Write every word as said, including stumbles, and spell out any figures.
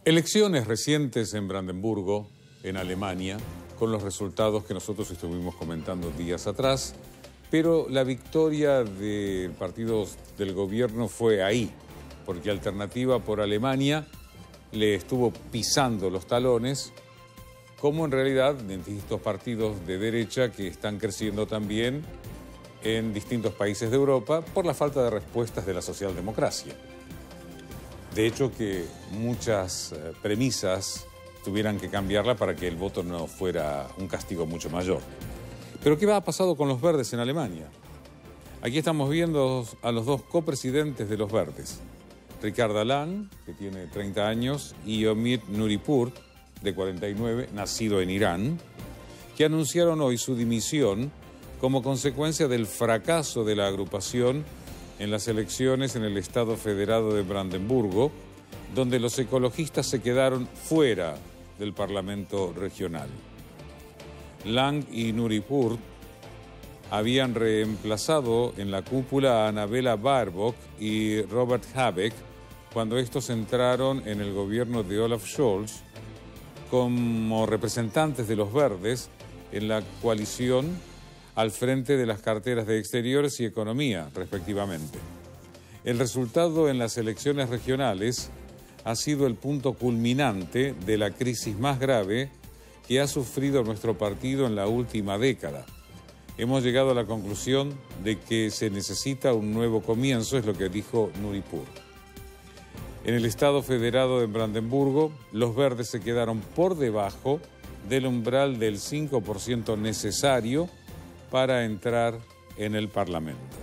Elecciones recientes en Brandenburgo, en Alemania, con los resultados que nosotros estuvimos comentando días atrás, pero la victoria del partido del gobierno fue ahí, porque Alternativa por Alemania le estuvo pisando los talones, como en realidad en distintos partidos de derecha que están creciendo también en distintos países de Europa por la falta de respuestas de la socialdemocracia. De hecho, que muchas eh, premisas tuvieran que cambiarla para que el voto no fuera un castigo mucho mayor. Pero ¿qué ha pasado con los verdes en Alemania? Aquí estamos viendo a los dos copresidentes de los verdes, Richard Dalan, que tiene treinta años, y Omid Nuripur, de cuarenta y nueve, nacido en Irán, que anunciaron hoy su dimisión como consecuencia del fracaso de la agrupación en las elecciones en el Estado Federado de Brandenburgo, donde los ecologistas se quedaron fuera del Parlamento regional. Lang y Nuripur habían reemplazado en la cúpula a Annabella Baerbock y Robert Habeck cuando estos entraron en el gobierno de Olaf Scholz como representantes de los verdes en la coalición al frente de las carteras de Exteriores y Economía, respectivamente. El resultado en las elecciones regionales ha sido el punto culminante de la crisis más grave que ha sufrido nuestro partido en la última década. Hemos llegado a la conclusión de que se necesita un nuevo comienzo, es lo que dijo Nuripur. En el Estado Federado de Brandenburgo, los verdes se quedaron por debajo del umbral del cinco por ciento necesario para entrar en el Parlamento.